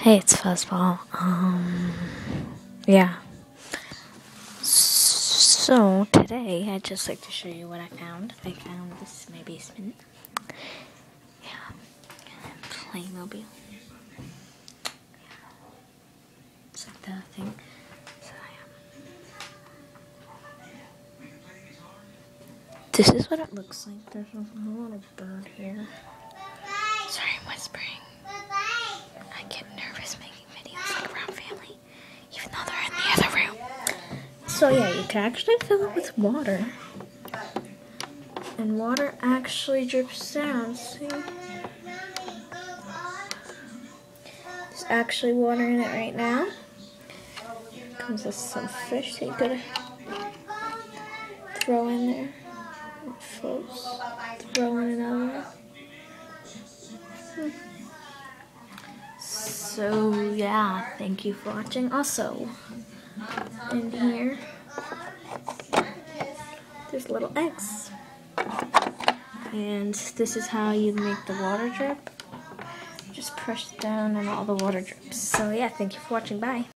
Hey, it's Fuzzball. Yeah. So, today, I'd just like to show you what I found. I found this in my basement. Yeah. Playmobil. Yeah. It's like the thing. So, yeah. This is what it looks like. There's a little bird here. Sorry, I'm whispering. I get nervous making videos like around family, even though they're in the other room. So yeah, you can actually fill it with water. And water actually drips down, see? There's actually water in it right now. Comes with some fish that you gotta throw in there. It floats. Throw in another one. So yeah, thank you for watching. Also, in here, there's little eggs. And this is how you make the water drip. Just press down and all the water drips. So yeah, thank you for watching. Bye.